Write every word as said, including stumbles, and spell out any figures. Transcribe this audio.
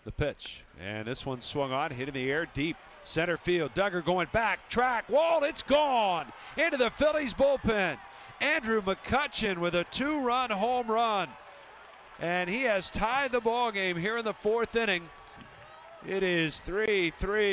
The pitch, and this one swung on, hit in the air deep center field. Duggar going back, track, wall, it's gone into the Phillies bullpen. Andrew McCutchen with a two-run home run, and he has tied the ball game here in the fourth inning. It is three three.